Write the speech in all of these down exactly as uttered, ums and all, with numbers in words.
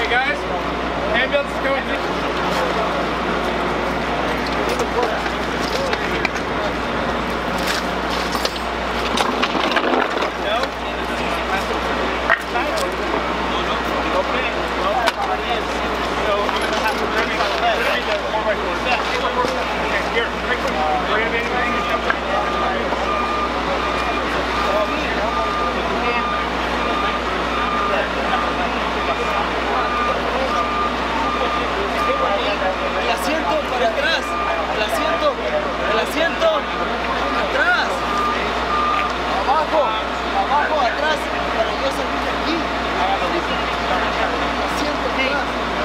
guys, ambulance is going to... El asiento para atrás, el asiento, el asiento, atrás, abajo, abajo, atrás, para yo salir de aquí. Asiento atrás.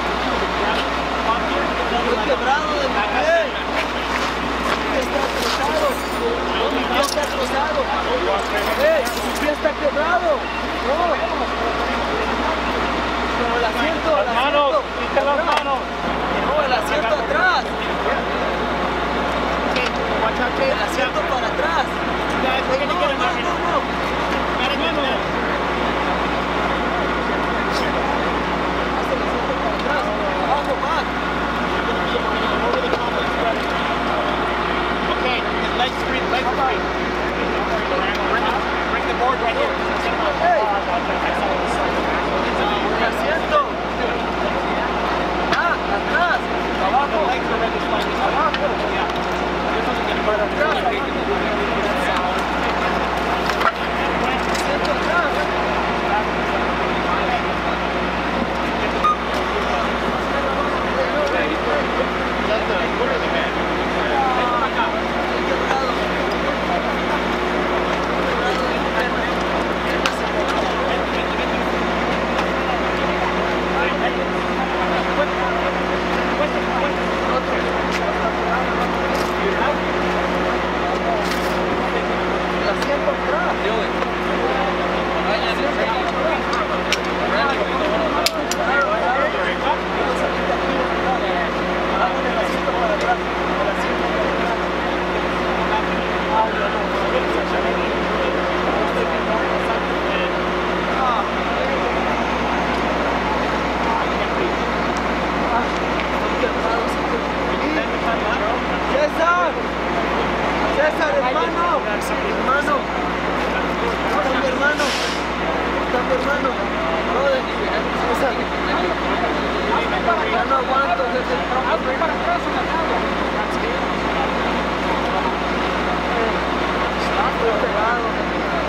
Estoy quebrado de mi pie. Mi pie está trozado. Mi pie está trozado. ¡Eh! Mi pie está quebrado. No. Pero el asiento, el asiento. Quita las manos. No, el asiento atrás. El asiento para atrás. No, no, no, no. Haz el asiento para atrás. Abajo, más. Okay, his legs straight, legs straight. Bring the board right here. Hey. El asiento. Ah, atrás. Abajo. Abajo. Para atrás. Asiento atrás. César, César, hermano, hermano, está mi hermano, está mi hermano, brother, César, ya no aguanto, César, para atrás en la tabla, estoy pegado.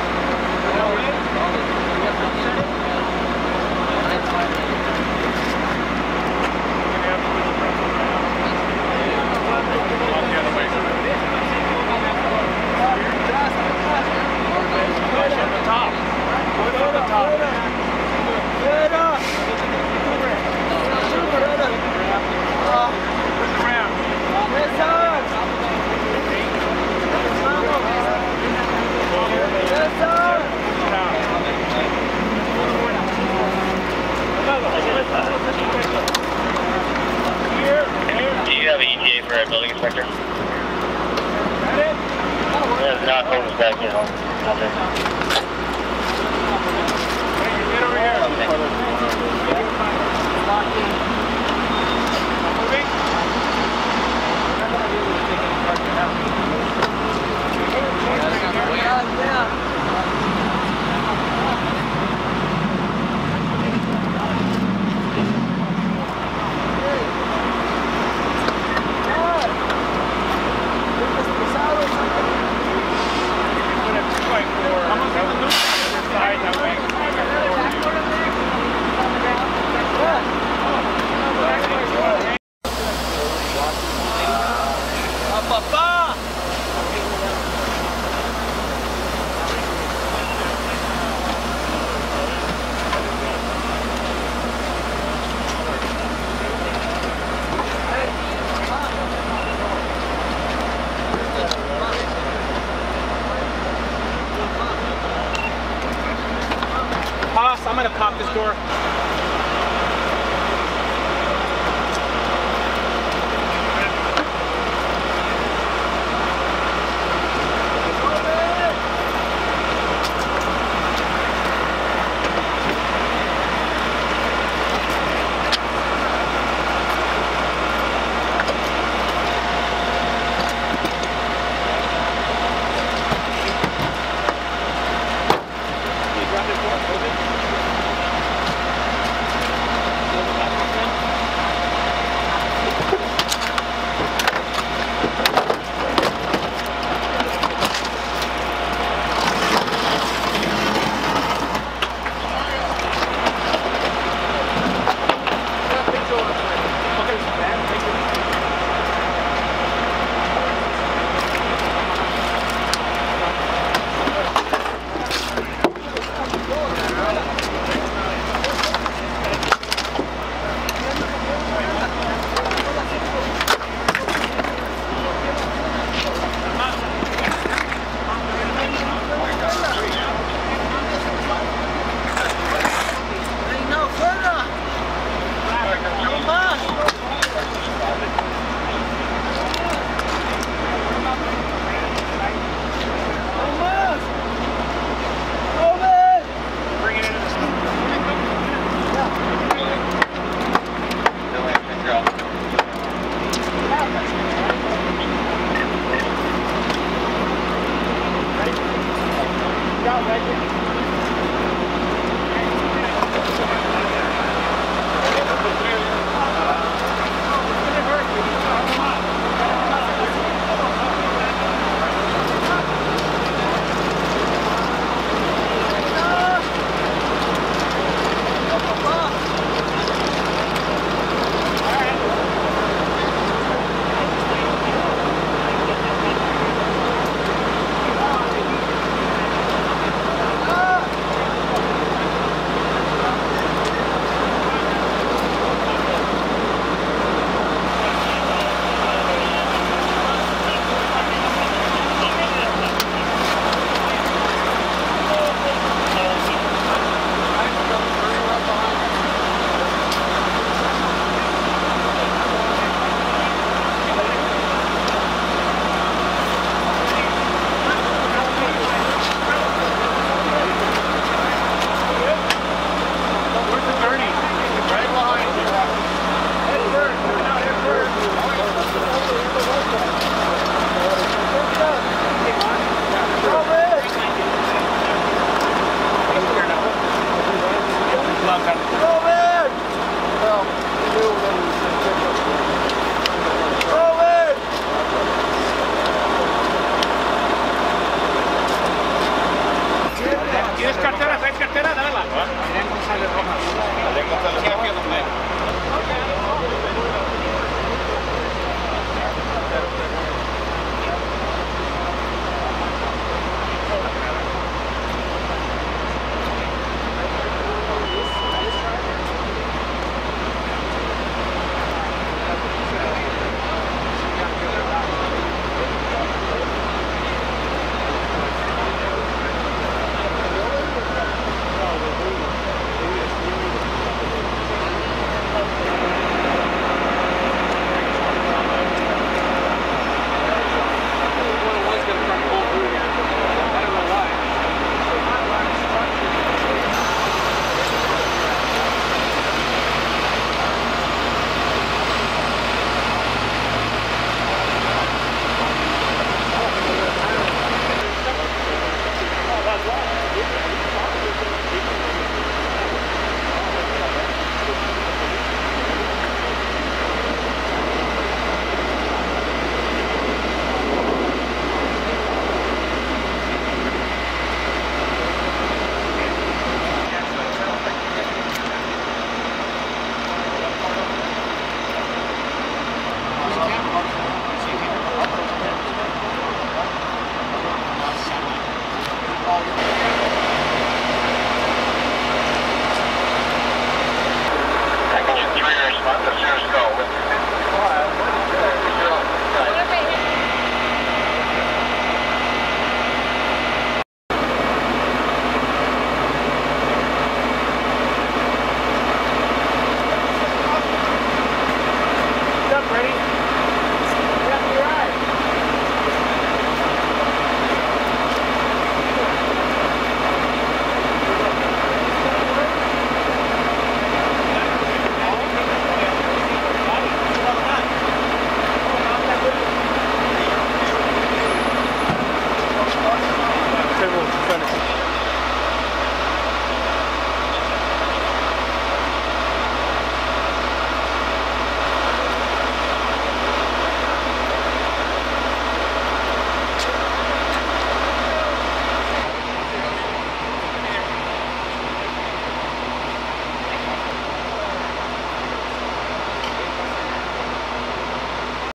Do you have an E T A for a building inspector? There's not holding us back yet. Nothing. Get over here. I'm gonna pop this door.